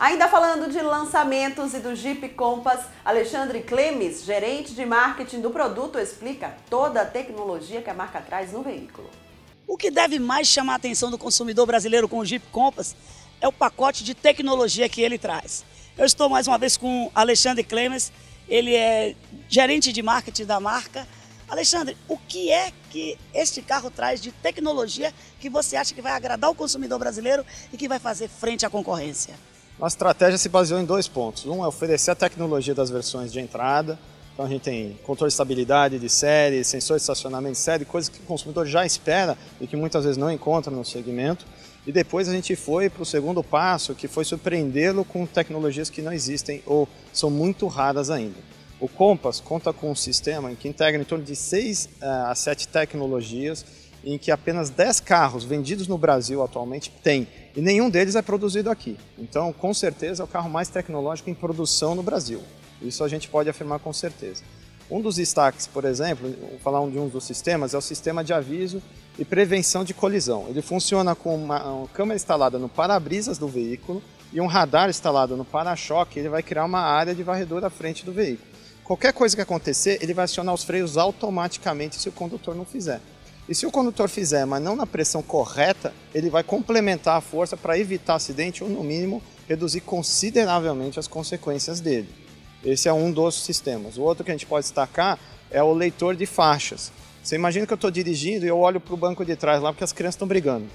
Ainda falando de lançamentos e do Jeep Compass, Alexandre Clemes, gerente de marketing do produto, explica toda a tecnologia que a marca traz no veículo. O que deve mais chamar a atenção do consumidor brasileiro com o Jeep Compass é o pacote de tecnologia que ele traz. Eu estou mais uma vez com Alexandre Clemes, ele é gerente de marketing da marca. Alexandre, o que é que este carro traz de tecnologia que você acha que vai agradar o consumidor brasileiro e que vai fazer frente à concorrência? Nossa estratégia se baseou em 2 pontos. Um é oferecer a tecnologia das versões de entrada. Então a gente tem controle de estabilidade de série, sensor de estacionamento de série, coisas que o consumidor já espera e que muitas vezes não encontra no segmento. E depois a gente foi para o segundo passo, que foi surpreendê-lo com tecnologias que não existem ou são muito raras ainda. O Compass conta com um sistema em que integra em torno de 6 a 7 tecnologias, em que apenas 10 carros vendidos no Brasil atualmente tem, e nenhum deles é produzido aqui. Então, com certeza, é o carro mais tecnológico em produção no Brasil. Isso a gente pode afirmar com certeza. Um dos destaques, por exemplo, vou falar de um dos sistemas, é o sistema de aviso e prevenção de colisão. Ele funciona com uma câmera instalada no para-brisas do veículo e um radar instalado no para-choque. Ele vai criar uma área de varredura à frente do veículo. Qualquer coisa que acontecer, ele vai acionar os freios automaticamente se o condutor não fizer. E se o condutor fizer, mas não na pressão correta, ele vai complementar a força para evitar acidente ou, no mínimo, reduzir consideravelmente as consequências dele. Esse é um dos sistemas. O outro que a gente pode destacar é o leitor de faixas. Você imagina que eu estou dirigindo e eu olho para o banco de trás lá porque as crianças estão brigando.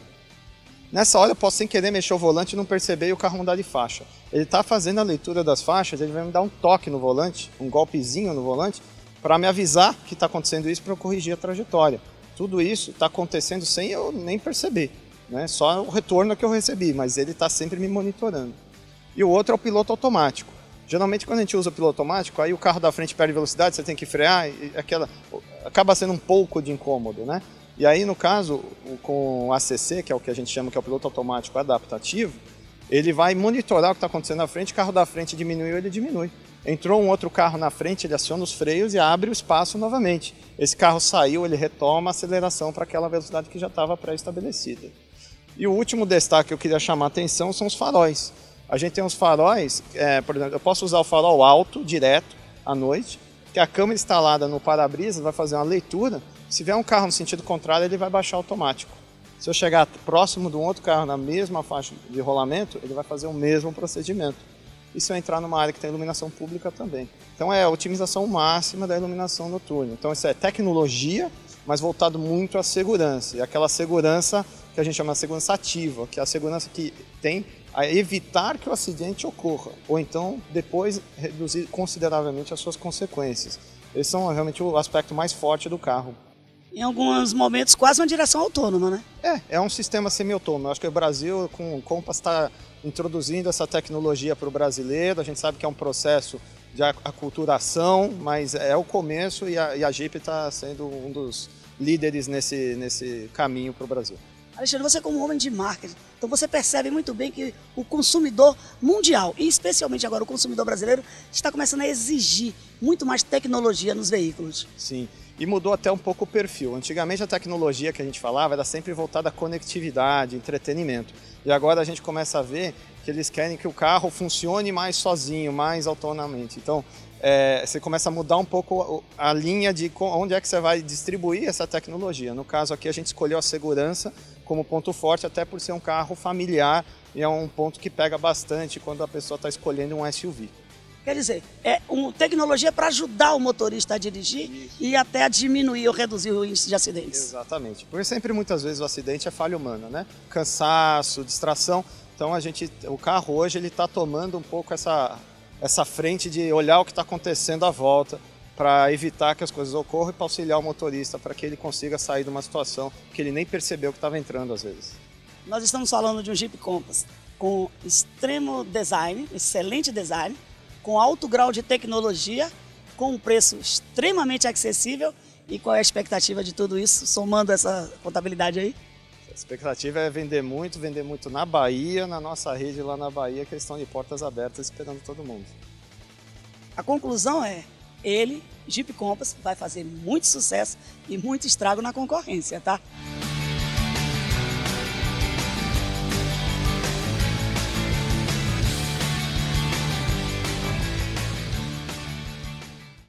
Nessa hora eu posso sem querer mexer o volante e não perceber e o carro mudar de faixa. Ele está fazendo a leitura das faixas, ele vai me dar um toque no volante, um golpezinho no volante, para me avisar que está acontecendo isso para eu corrigir a trajetória. Tudo isso está acontecendo sem eu nem perceber, né? Só o retorno que eu recebi, mas ele está sempre me monitorando. E o outro é o piloto automático. Geralmente quando a gente usa o piloto automático, aí o carro da frente perde velocidade, você tem que frear, e acaba sendo um pouco de incômodo, né? E aí no caso, com o ACC, que é o que a gente chama que é o piloto automático adaptativo, ele vai monitorar o que está acontecendo na frente, o carro da frente diminuiu, ele diminui. Entrou um outro carro na frente, ele aciona os freios e abre o espaço novamente. Esse carro saiu, ele retoma a aceleração para aquela velocidade que já estava pré-estabelecida. E o último destaque que eu queria chamar a atenção são os faróis. A gente tem os faróis, por exemplo, eu posso usar o farol alto, direto, à noite, que a câmera instalada no para-brisa vai fazer uma leitura. Se vier um carro no sentido contrário, ele vai baixar automático. Se eu chegar próximo de um outro carro na mesma faixa de rolamento, ele vai fazer o mesmo procedimento. E se eu entrar numa área que tem iluminação pública também. Então é a otimização máxima da iluminação noturna. Então isso é tecnologia, mas voltado muito à segurança. E aquela segurança que a gente chama de segurança ativa, que é a segurança que tem a evitar que o acidente ocorra, ou então depois reduzir consideravelmente as suas consequências. Esses são realmente o aspecto mais forte do carro. Em alguns momentos quase uma direção autônoma, né? É um sistema semi-autônomo. Eu acho que o Brasil, com o Compass, está introduzindo essa tecnologia para o brasileiro. A gente sabe que é um processo de aculturação, mas é o começo e a Jeep está sendo um dos líderes nesse caminho para o Brasil. Alexandre, você como homem de marketing, então você percebe muito bem que o consumidor mundial, e especialmente agora o consumidor brasileiro, está começando a exigir muito mais tecnologia nos veículos. Sim, e mudou até um pouco o perfil. Antigamente a tecnologia que a gente falava era sempre voltada à conectividade, entretenimento. E agora a gente começa a ver que eles querem que o carro funcione mais sozinho, mais autonomamente. Então, você começa a mudar um pouco a linha de onde é que você vai distribuir essa tecnologia. No caso aqui a gente escolheu a segurança como ponto forte, até por ser um carro familiar e é um ponto que pega bastante quando a pessoa está escolhendo um SUV. Quer dizer, é uma tecnologia para ajudar o motorista a dirigir. Isso. E até a diminuir ou reduzir o índice de acidentes. Exatamente, porque sempre muitas vezes o acidente é falha humana, né? Cansaço, distração. Então o carro hoje ele está tomando um pouco essa frente de olhar o que está acontecendo à volta para evitar que as coisas ocorram e para auxiliar o motorista para que ele consiga sair de uma situação que ele nem percebeu que estava entrando às vezes. Nós estamos falando de um Jeep Compass com extremo design, excelente design, com alto grau de tecnologia, com um preço extremamente acessível. E qual é a expectativa de tudo isso, somando essa contabilidade aí? A expectativa é vender muito na Bahia, na nossa rede lá na Bahia, que eles estão de portas abertas esperando todo mundo. A conclusão é, Jeep Compass, vai fazer muito sucesso e muito estrago na concorrência, tá?